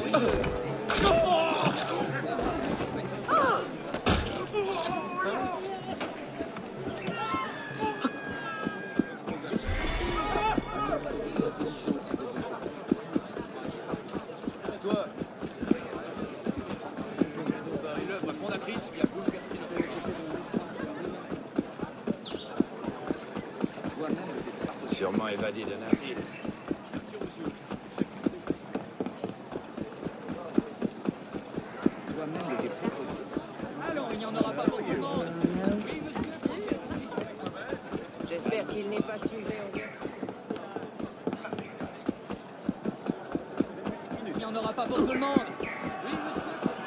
Sûrement évadé d'un asile. Alors, il n'y en aura pas pour tout le monde. J'espère qu'il n'est pas sujet. Il n'y en aura pas pour tout le monde. Oui, monsieur.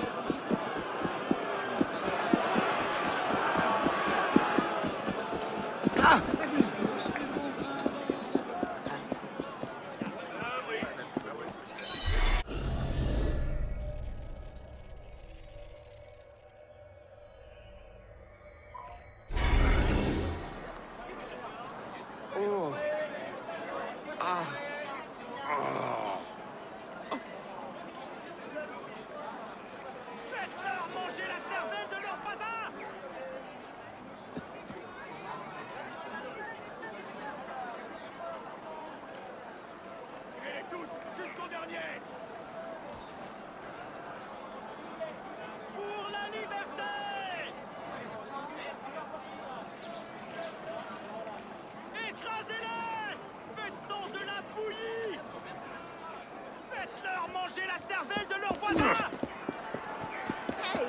Oh. Ah. Faites-leur manger la cervelle de leurs voisins! Tirez-les tous jusqu'au dernier! Pour la liberté! Écrasez-les! Faites-en de la bouillie! Faites-leur manger la cervelle de leurs voisins! Hey!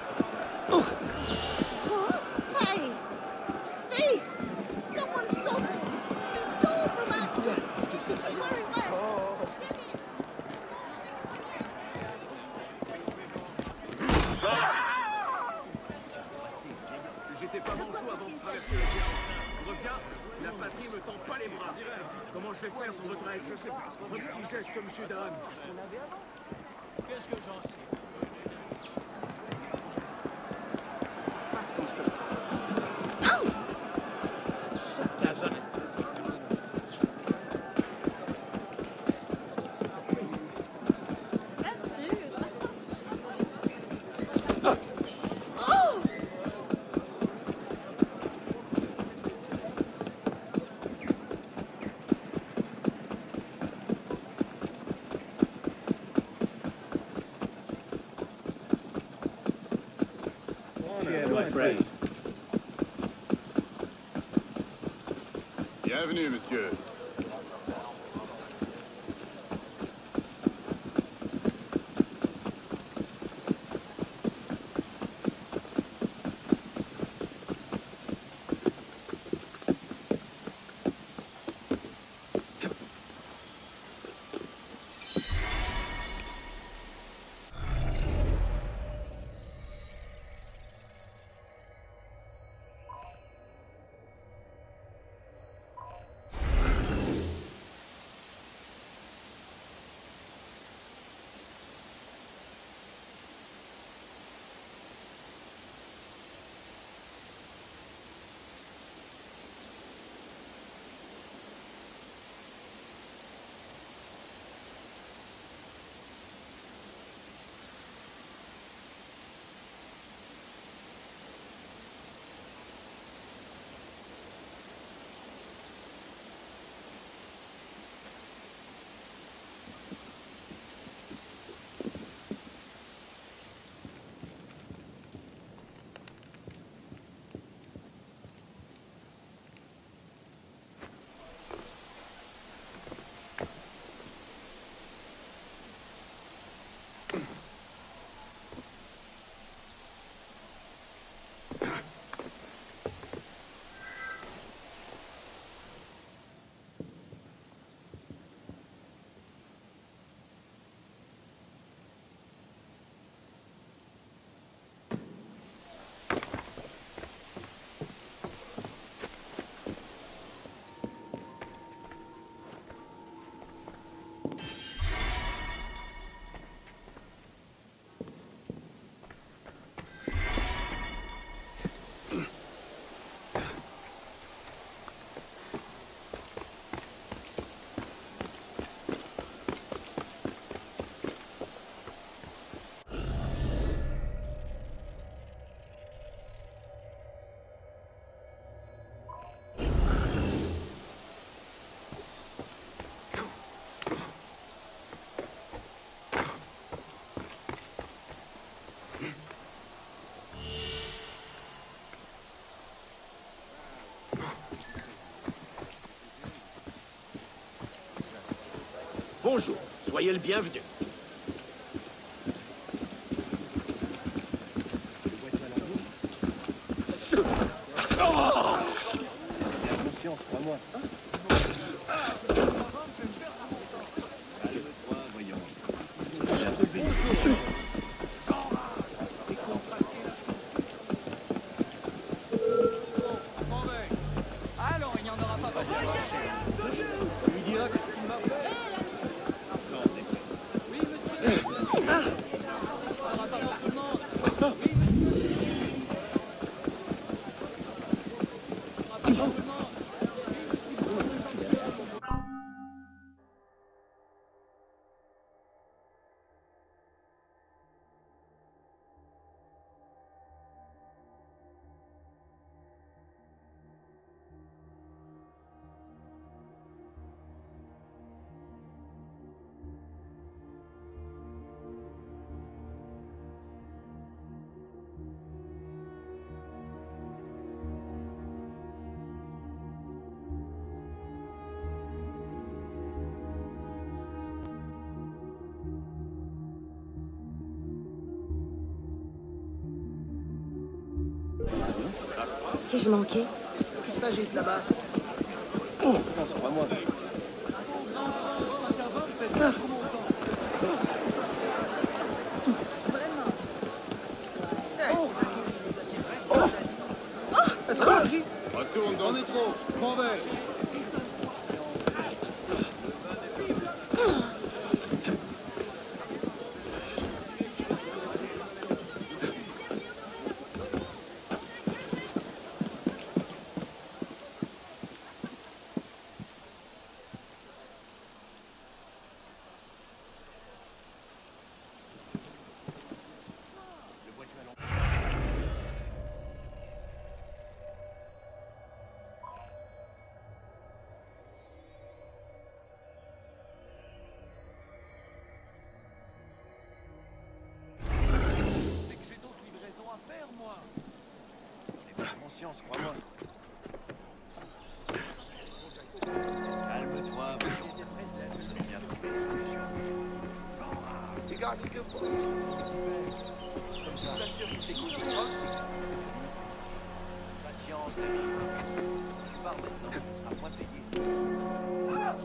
What? Hey! Thief! Someone stop him! He stole from us! This is where he went! J'étais pas manchot avant de traverser l'océan. Je reviens, la patrie me tend pas les bras. Comment je vais faire sans votre aide? Un petit geste, monsieur Dahan. Qu'est-ce que j'en sais? Bienvenue, monsieur. Bonjour, soyez le bienvenu. Conscience, crois-moi. Calme-toi, voyons. Alors, il n'y en aura pas pour moi. Tu lui diras qu'est-ce qu'il m'a fait. Oui, monsieur. Il n'y en aura pas pour tout le monde. Oui, monsieur. Il n'y en aura pas pour tout le monde. Qu'ai-je manqué? Il s'agit de là-bas. Non, crois-moi. Retourne dans J'en ai trop. M'en vais. C'est que j'ai d'autres livraisons à faire, moi. N'aie pas conscience, crois-moi. Calme-toi, voyons. Vous allez bien trouver une solution. Comme ça. Je t'assure que t'écoutes, patience, l'ami. Si tu pars maintenant, tu ne seras point payé.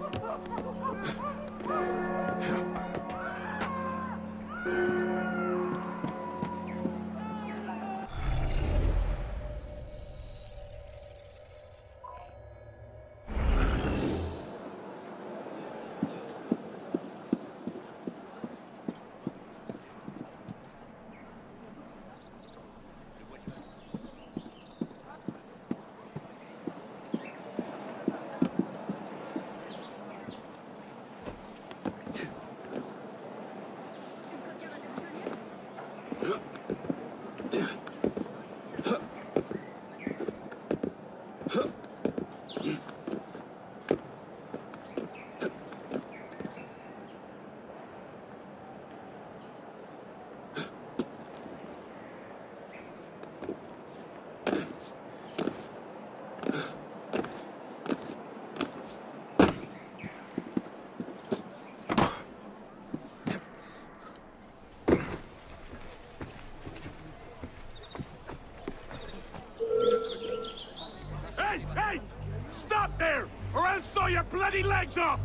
Hey! Hey! Stop there! Or I'll saw your bloody legs off!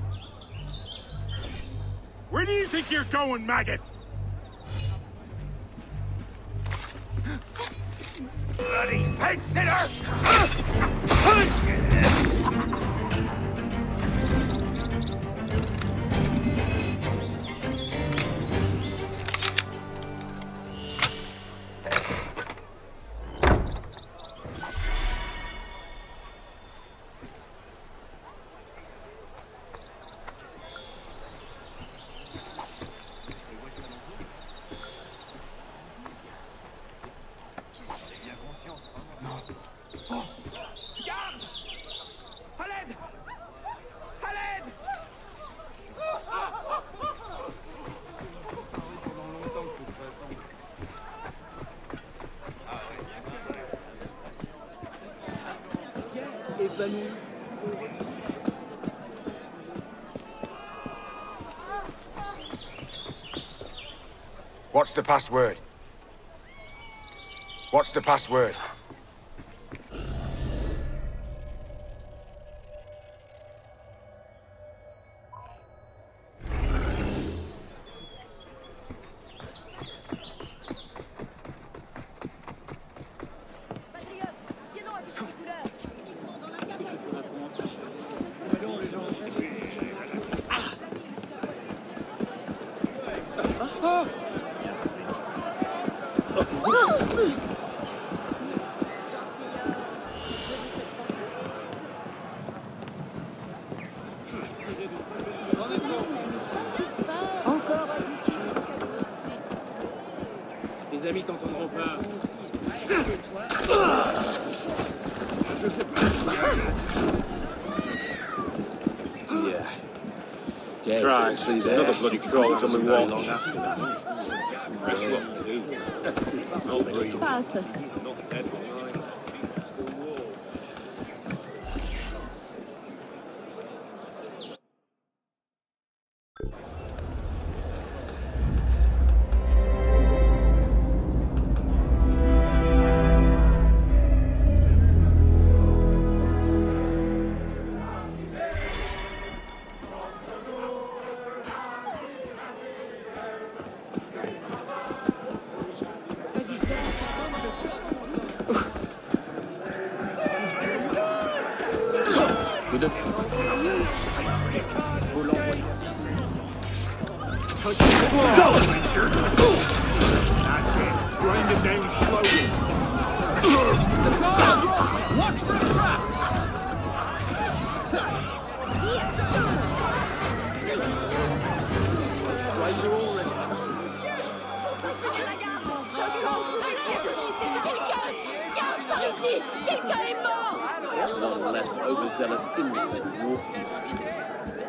Where do you think you're going, maggot? Bloody pig sitter! Garde! À l'aide! À l'aide! Épanoui. What's the password? What's the password? Les amis t'entendront pas. Yeah. Dead. Right, so there's another bloody troll coming Long watch. after that. Press what to do. Qu'est-ce qui se passe? That's it. Grind him down slowly. Watch for the trap! One less overzealous innocent walking the streets.